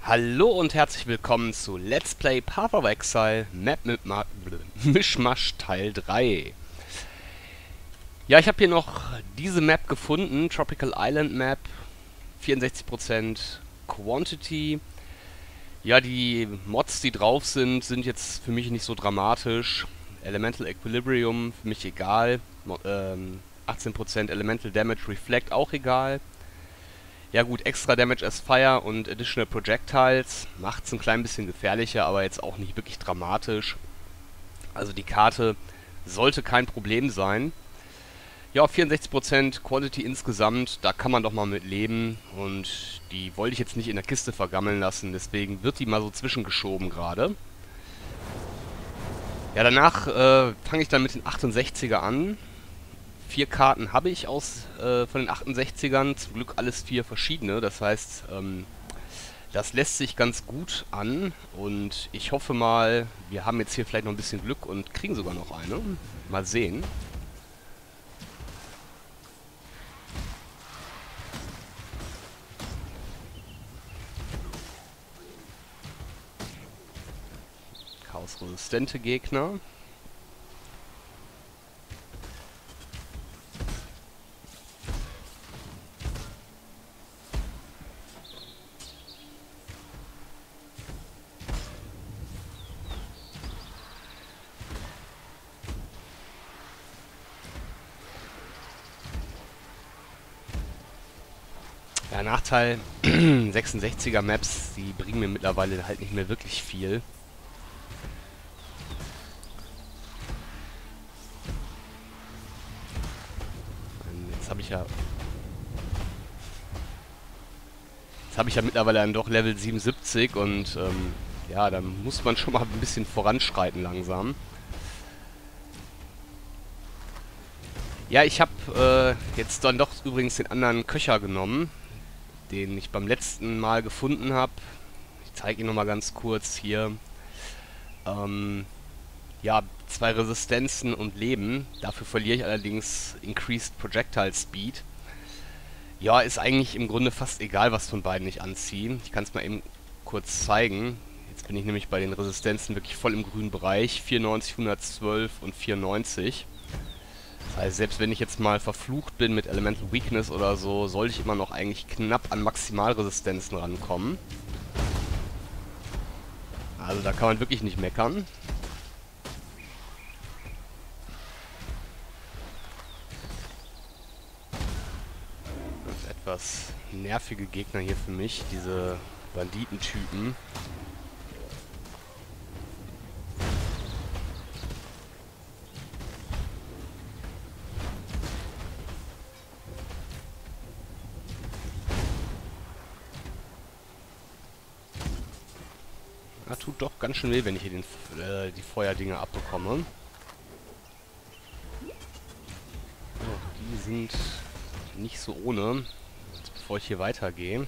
Hallo und herzlich willkommen zu Let's Play Path of Exile Map mit Mischmasch Teil 3. Ja, ich habe hier noch diese Map gefunden, Tropical Island Map, 64% Quantity. Ja, die Mods, die drauf sind, sind jetzt für mich nicht so dramatisch. Elemental Equilibrium, für mich egal. 18% Elemental Damage Reflect, auch egal. Ja gut, Extra Damage as Fire und Additional Projectiles macht es ein klein bisschen gefährlicher, aber jetzt auch nicht wirklich dramatisch. Also die Karte sollte kein Problem sein. Ja, 64% Quality insgesamt, da kann man doch mal mit leben. Und die wollte ich jetzt nicht in der Kiste vergammeln lassen, deswegen wird die mal so zwischengeschoben gerade. Ja, danach fange ich dann mit den 68er an. 4 Karten habe ich von den 68ern, zum Glück alles 4 verschiedene, das heißt, das lässt sich ganz gut an und ich hoffe mal, wir haben jetzt hier vielleicht noch ein bisschen Glück und kriegen sogar noch eine. Mal sehen. Chaos-resistente Gegner. Ja, Nachteil, 66er Maps, die bringen mir mittlerweile halt nicht mehr wirklich viel. Jetzt habe ich ja mittlerweile dann doch Level 77 und ja, da muss man schon mal ein bisschen voranschreiten langsam. Ja, ich habe jetzt dann doch übrigens den anderen Köcher genommen, den ich beim letzten Mal gefunden habe. Ich zeige ihn nochmal ganz kurz hier. Ja, 2 Resistenzen und Leben. Dafür verliere ich allerdings Increased Projectile Speed. Ja, ist eigentlich im Grunde fast egal, was von beiden ich anziehe. Ich kann es mal eben kurz zeigen. Jetzt bin ich nämlich bei den Resistenzen wirklich voll im grünen Bereich. 94, 112 und 94. Also selbst wenn ich jetzt mal verflucht bin mit Elemental Weakness oder so, sollte ich immer noch eigentlich knapp an Maximalresistenzen rankommen. Also da kann man wirklich nicht meckern. Das etwas nervige Gegner hier für mich, diese Banditentypen. Ah, tut doch ganz schön weh, wenn ich hier die Feuerdinger abbekomme. Oh, die sind nicht so ohne. Jetzt, bevor ich hier weitergehe.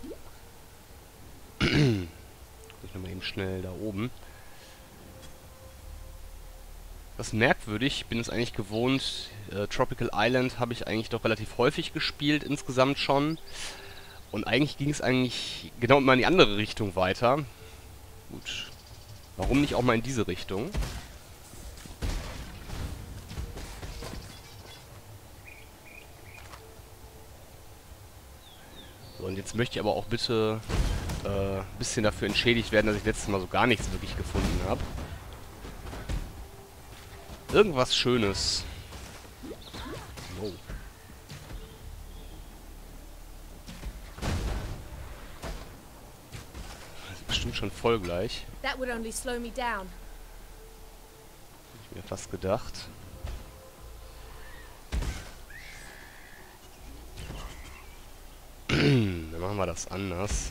Guck ich nochmal eben schnell da oben. Das ist merkwürdig, ich bin es eigentlich gewohnt. Tropical Island habe ich eigentlich doch relativ häufig gespielt insgesamt schon. Und eigentlich ging es eigentlich genau immer in die andere Richtung weiter. Gut. Warum nicht auch mal in diese Richtung? So, und jetzt möchte ich aber auch bitte ein bisschen dafür entschädigt werden, dass ich letztes Mal so gar nichts wirklich gefunden habe. Irgendwas Schönes. Oh. Das ist bestimmt schon voll gleich. That would only slow me down. Hab ich mir fast gedacht. Dann machen wir das anders.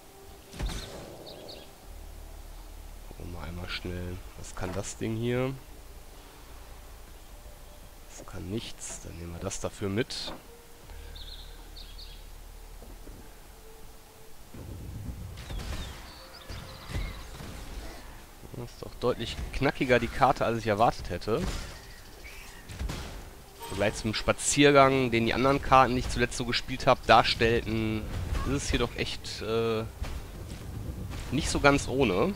Gucken wir mal einmal schnell. Was kann das Ding hier? Das kann nichts. Dann nehmen wir das dafür mit. Das ist doch deutlich knackiger die Karte, als ich erwartet hätte. Im Vergleich zum Spaziergang, den die anderen Karten, die ich zuletzt so gespielt habe, darstellten, ist es hier doch echt nicht so ganz ohne.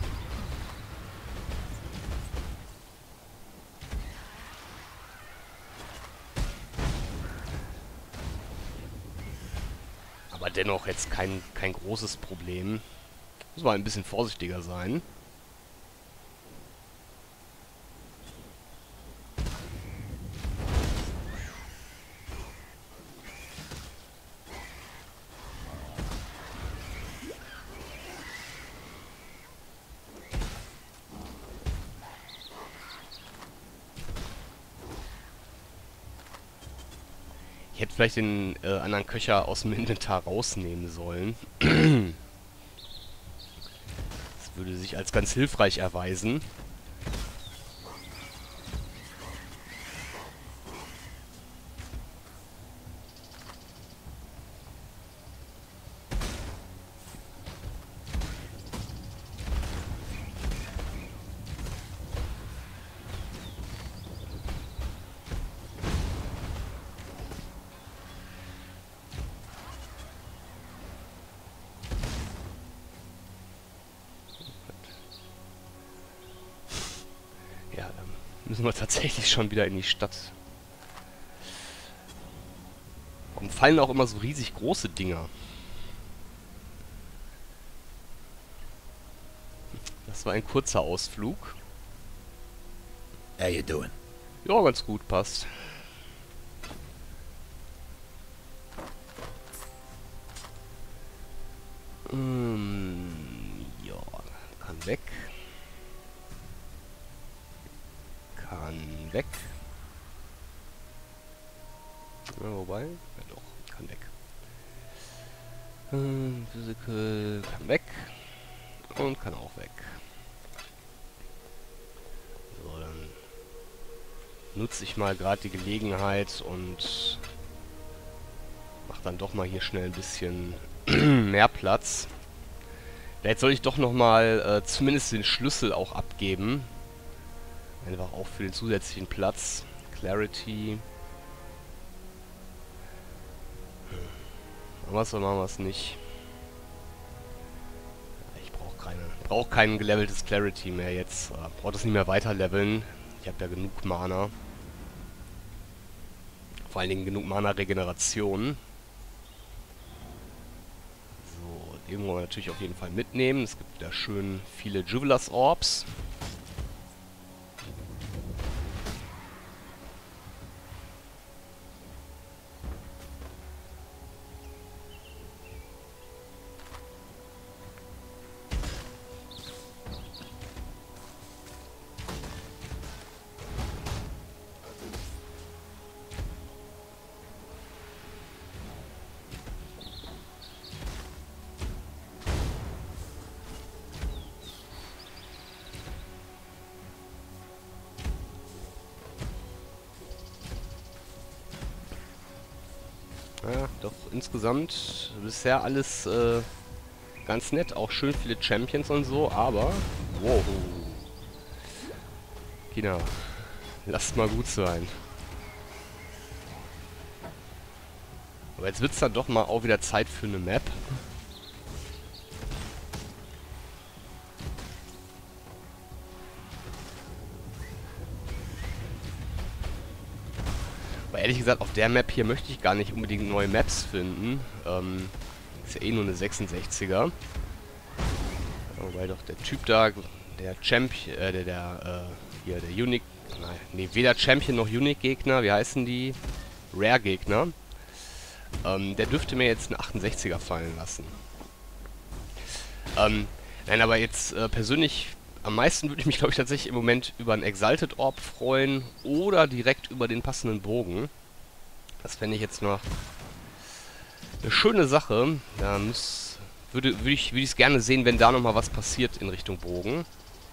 Aber dennoch jetzt kein großes Problem. Muss man ein bisschen vorsichtiger sein. Ich hätte vielleicht den anderen Köcher aus dem Inventar rausnehmen sollen. Das würde sich als ganz hilfreich erweisen. Ja, dann müssen wir tatsächlich schon wieder in die Stadt. Warum fallen auch immer so riesig große Dinger? Das war ein kurzer Ausflug. How you doing? Ja, ganz gut, passt. Ja, kann weg. Kann weg. Ja, wobei, ja doch, kann weg. Physical kann weg. Und kann auch weg. So, dann nutze ich mal gerade die Gelegenheit und mache dann doch mal hier schnell ein bisschen mehr Platz. Vielleicht soll ich doch nochmal zumindest den Schlüssel auch abgeben. Einfach auch für den zusätzlichen Platz. Clarity. Machen wir es oder machen wir es nicht? Ich brauche kein geleveltes Clarity mehr jetzt. Brauche das nicht mehr weiter leveln. Ich habe ja genug Mana. Vor allen Dingen genug Mana-Regeneration. So, den wollen wir natürlich auf jeden Fall mitnehmen. Es gibt ja schön viele Juvelas Orbs. Ja, doch insgesamt bisher alles ganz nett. Auch schön viele Champions und so, aber... Wow. Kina, lasst mal gut sein. Aber jetzt wird es dann doch mal auch wieder Zeit für eine Map. Aber ehrlich gesagt, auf der Map hier möchte ich gar nicht unbedingt neue Maps finden. Ist ja eh nur eine 66er. Wobei doch der Typ da, der Champion, hier, der Unique, nein, nee, weder Champion noch Unique-Gegner, wie heißen die? Rare-Gegner. Der dürfte mir jetzt einen 68er fallen lassen. Nein, aber jetzt persönlich, am meisten würde ich mich, glaube ich, tatsächlich im Moment über einen Exalted Orb freuen oder direkt über den passenden Bogen. Das fände ich jetzt noch eine schöne Sache. Da würde ich es gerne sehen, wenn da nochmal was passiert in Richtung Bogen.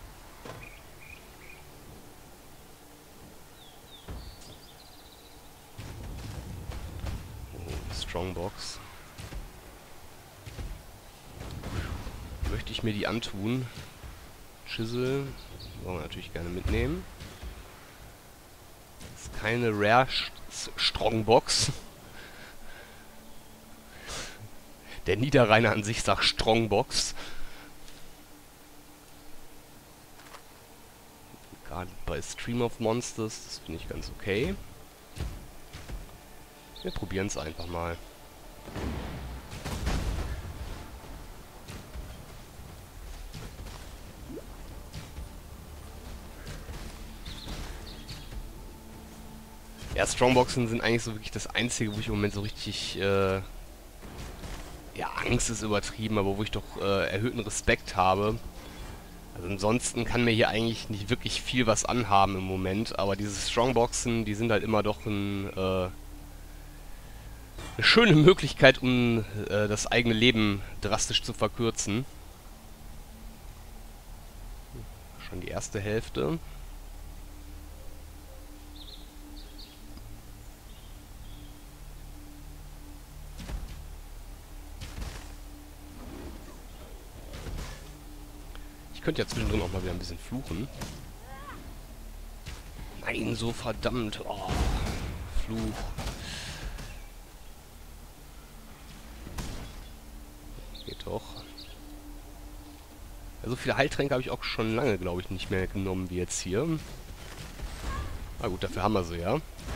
Oh, Strongbox. Möchte ich mir die antun? Chisel. Wollen wir natürlich gerne mitnehmen. Das ist keine Rare Strongbox. Der Niederrheiner an sich sagt Strongbox. Gerade bei Stream of Monsters, das finde ich ganz okay. Wir probieren es einfach mal. Ja, Strongboxen sind eigentlich so wirklich das Einzige, wo ich im Moment so richtig, ja, Angst ist übertrieben, aber wo ich doch erhöhten Respekt habe. Also ansonsten kann mir hier eigentlich nicht wirklich viel was anhaben im Moment, aber diese Strongboxen, die sind halt immer doch eine schöne Möglichkeit, um das eigene Leben drastisch zu verkürzen. Schon die erste Hälfte. Ich könnte ja zwischendrin auch mal wieder ein bisschen fluchen. Nein, so verdammt. Oh, Fluch. Geht doch. Ja, so viele Heiltränke habe ich auch schon lange, glaube ich, nicht mehr genommen wie jetzt hier. Na gut, dafür haben wir sie ja.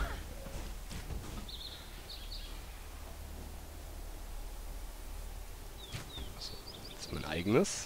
So, jetzt mein eigenes.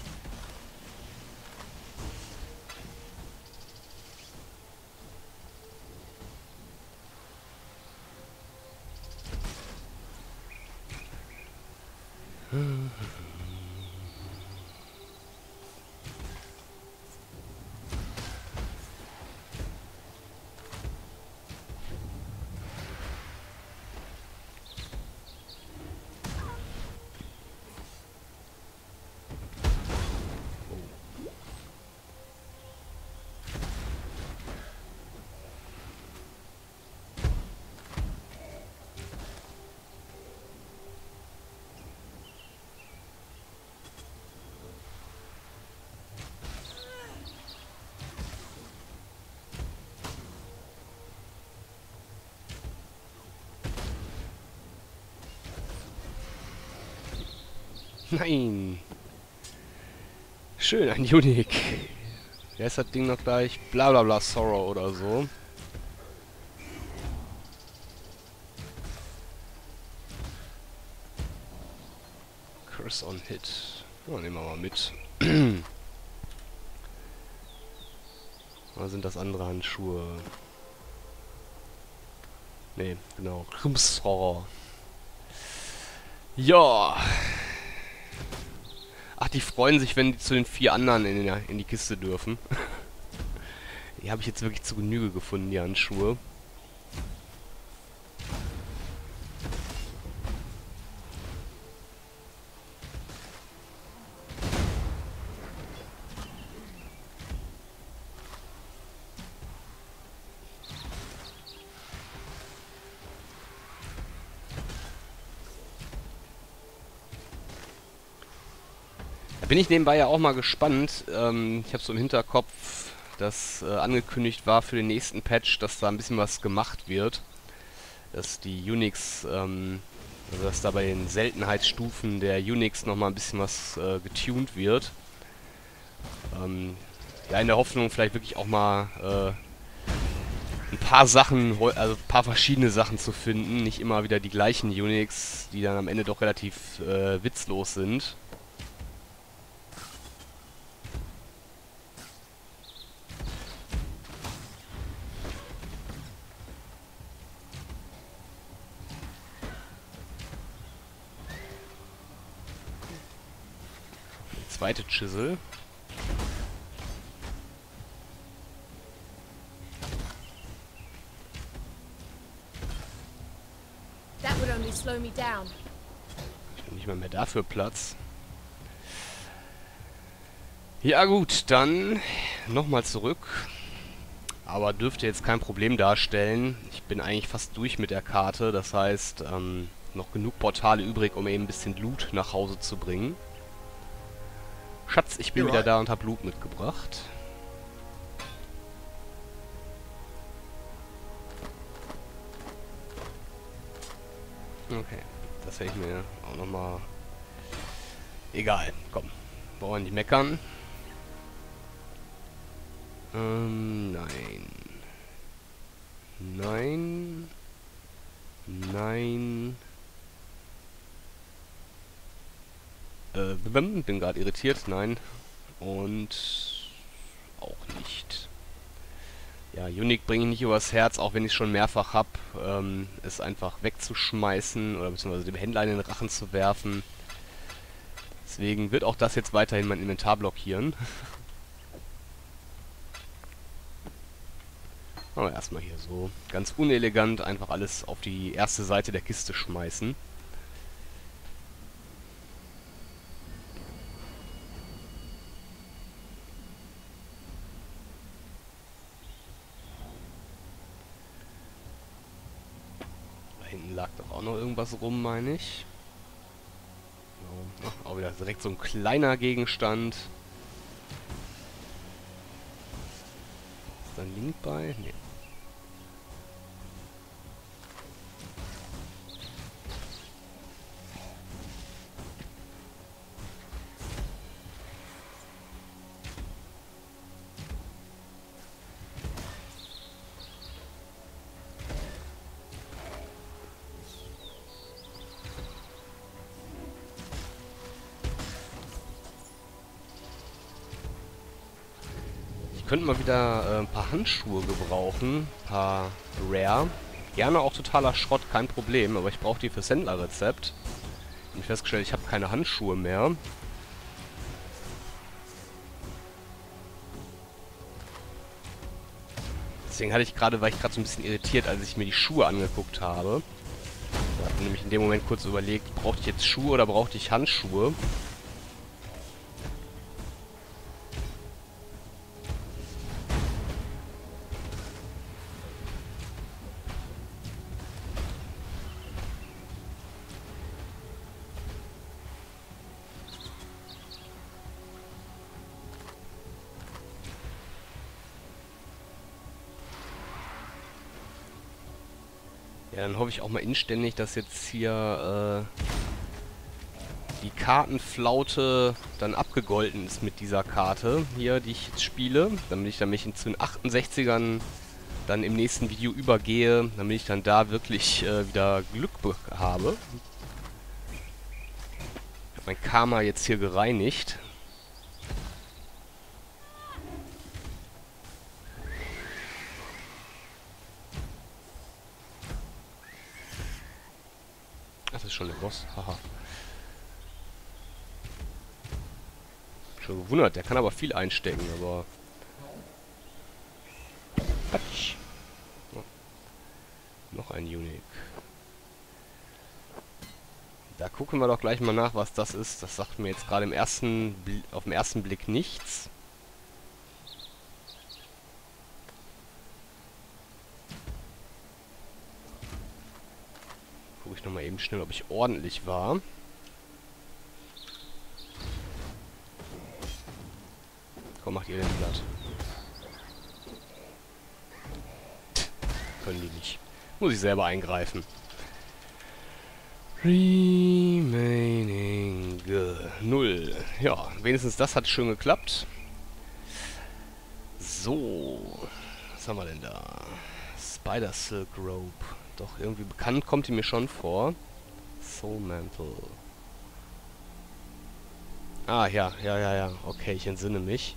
Nein. Schön, ein Unique. Wer ist das Ding noch gleich? Blablabla Sorrow oder so. Curse on Hit. Ja, nehmen wir mal mit. Oder sind das andere Handschuhe? Ne, genau. Horror. Ja. Ach, die freuen sich, wenn die zu den 4 anderen in die Kiste dürfen. Die habe ich jetzt wirklich zu Genüge gefunden, die Handschuhe. Bin ich nebenbei ja auch mal gespannt. Ich habe so im Hinterkopf, dass angekündigt war für den nächsten Patch, dass da ein bisschen was gemacht wird. Dass die Unix, also dass da bei den Seltenheitsstufen der Unix nochmal ein bisschen was getuned wird. Ja, in der Hoffnung vielleicht wirklich auch mal ein paar Sachen, also ein paar verschiedene Sachen zu finden. Nicht immer wieder die gleichen Unix, die dann am Ende doch relativ witzlos sind. Zweite Chisel. That would only slow me down. Ich habe nicht mal mehr dafür Platz. Ja gut, dann nochmal zurück. Aber dürfte jetzt kein Problem darstellen. Ich bin eigentlich fast durch mit der Karte. Das heißt, noch genug Portale übrig, um eben ein bisschen Loot nach Hause zu bringen. Schatz, ich bin wieder da und habe Loot mitgebracht. Okay, das hätte ich mir auch nochmal... Egal, komm. Wollen wir nicht meckern. Nein. Nein. Nein. Bin gerade irritiert. Nein. Und auch nicht. Ja, Unique bringe ich nicht übers Herz, auch wenn ich es schon mehrfach habe, es einfach wegzuschmeißen oder beziehungsweise dem Händler in den Rachen zu werfen. Deswegen wird auch das jetzt weiterhin mein Inventar blockieren. Aber erstmal hier so ganz unelegant einfach alles auf die erste Seite der Kiste schmeißen. Da hinten lag doch auch noch irgendwas rum, meine ich. Ach, auch wieder direkt so ein kleiner Gegenstand. Ist da ein Link bei? Nee. Könnten mal wieder ein paar Handschuhe gebrauchen, ein paar Rare. Gerne auch totaler Schrott, kein Problem, aber ich brauche die fürs Händlerrezept. Ich habe festgestellt, ich habe keine Handschuhe mehr. Deswegen war ich gerade so ein bisschen irritiert, als ich mir die Schuhe angeguckt habe. Ich habe nämlich in dem Moment kurz überlegt, brauchte ich jetzt Schuhe oder brauchte ich Handschuhe? Ja, dann hoffe ich auch mal inständig, dass jetzt hier die Kartenflaute dann abgegolten ist mit dieser Karte hier, die ich jetzt spiele. Damit ich dann mich zu den 68ern dann im nächsten Video übergehe, damit ich dann da wirklich wieder Glück habe. Ich habe mein Karma jetzt hier gereinigt. Das ist schon der Boss. Haha. Schon gewundert, der kann aber viel einstecken, aber... Patsch. Oh. Noch ein Unique. Da gucken wir doch gleich mal nach, was das ist. Das sagt mir jetzt gerade auf den ersten Blick nichts. Gucke ich nochmal eben schnell, ob ich ordentlich war. Komm, macht ihr den platt. Können die nicht. Muss ich selber eingreifen. Remaining 0. Ja, wenigstens das hat schön geklappt. So. Was haben wir denn da? Spider Silk Rope. Doch, irgendwie bekannt kommt die mir schon vor. Soul Mantle. Ah, ja. Okay, ich entsinne mich.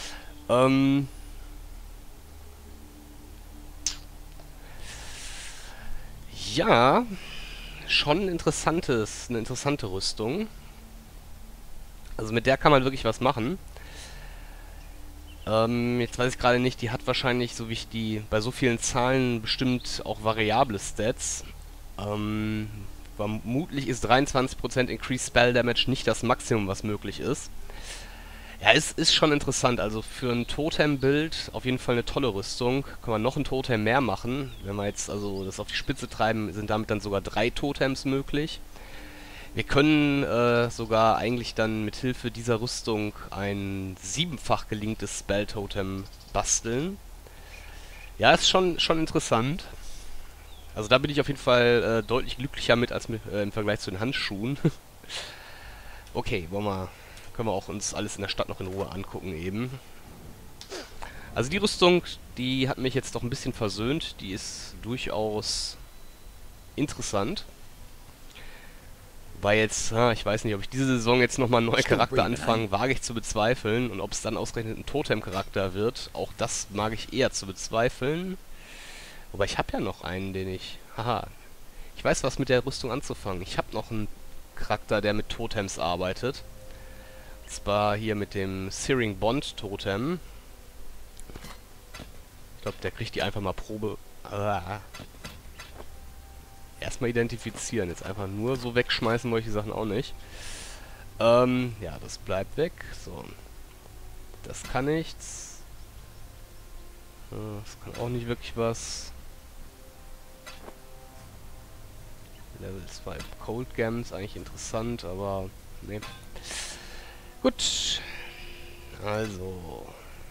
Ja, schon eine interessante Rüstung. Also mit der kann man wirklich was machen. Jetzt weiß ich gerade nicht, die hat wahrscheinlich, so wie ich die bei so vielen Zahlen bestimmt auch variable Stats. Vermutlich ist 23% Increased Spell Damage nicht das Maximum, was möglich ist. Ja, es ist schon interessant. Also für ein Totem-Bild auf jeden Fall eine tolle Rüstung. Kann man noch ein Totem mehr machen. Wenn wir jetzt also das auf die Spitze treiben, sind damit dann sogar 3 Totems möglich. Wir können sogar eigentlich dann mit Hilfe dieser Rüstung ein 7-fach gelinktes Spell-Totem basteln. Ja, ist schon interessant. Also da bin ich auf jeden Fall deutlich glücklicher mit als im Vergleich zu den Handschuhen. Okay, können wir auch uns alles in der Stadt noch in Ruhe angucken eben. Also die Rüstung, die hat mich jetzt doch ein bisschen versöhnt. Die ist durchaus interessant. Weil jetzt, ich weiß nicht, ob ich diese Saison jetzt nochmal einen neuen Charakter anfange, wage ich zu bezweifeln. Und ob es dann ausgerechnet ein Totem-Charakter wird, auch das mag ich eher zu bezweifeln. Wobei ich habe ja noch einen, den ich... Haha. Ich weiß, was mit der Rüstung anzufangen. Ich habe noch einen Charakter, der mit Totems arbeitet. Und zwar hier mit dem Searing Bond Totem. Ich glaube, der kriegt die einfach mal Probe... Erstmal identifizieren. Jetzt einfach nur so wegschmeißen wollte ich die Sachen auch nicht. Ja, das bleibt weg. So. Das kann nichts. Das kann auch nicht wirklich was. Level 2 Cold Gems, eigentlich interessant, aber ne. Gut. Also.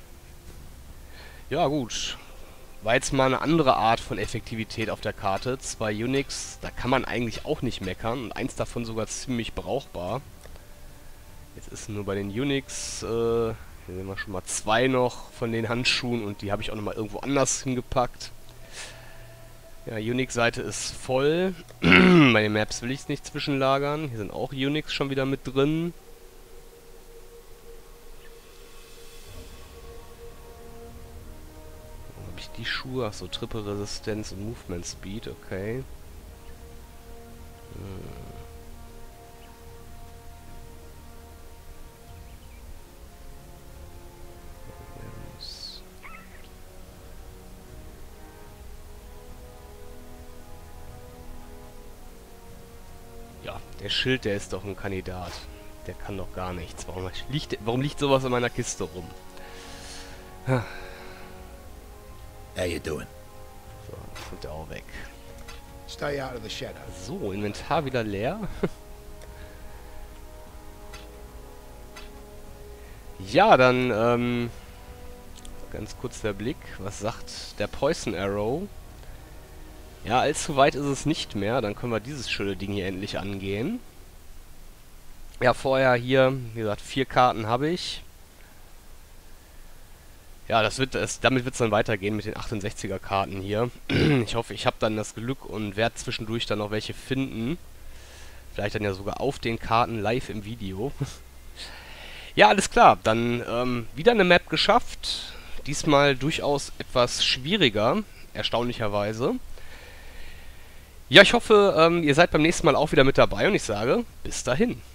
Ja, gut. War jetzt mal eine andere Art von Effektivität auf der Karte. 2 Unix, da kann man eigentlich auch nicht meckern. Und eins davon sogar ziemlich brauchbar. Jetzt ist nur bei den Unix, hier sehen wir schon mal 2 noch von den Handschuhen. Und die habe ich auch nochmal irgendwo anders hingepackt. Ja, Unix-Seite ist voll. Bei den Maps will ich es nicht zwischenlagern. Hier sind auch Unix schon wieder mit drin. Die Schuhe, achso, Triple Resistenz und Movement Speed, okay. Ja, der Schild, der ist doch ein Kandidat. Der kann doch gar nichts. Warum liegt sowas in meiner Kiste rum? How you doing? So, das sind ja auch weg. Stay out of the shadow. So, Inventar wieder leer. Ja, dann, ganz kurz der Blick. Was sagt der Poison Arrow? Ja, allzu weit ist es nicht mehr. Dann können wir dieses schöne Ding hier endlich angehen. Ja, vorher hier, wie gesagt, 4 Karten habe ich. Ja, damit wird es dann weitergehen mit den 68er Karten hier. Ich hoffe, ich habe dann das Glück und werde zwischendurch dann noch welche finden. Vielleicht dann ja sogar auf den Karten live im Video. Ja, alles klar. Dann wieder eine Map geschafft. Diesmal durchaus etwas schwieriger, erstaunlicherweise. Ja, ich hoffe, ihr seid beim nächsten Mal auch wieder mit dabei und ich sage, bis dahin.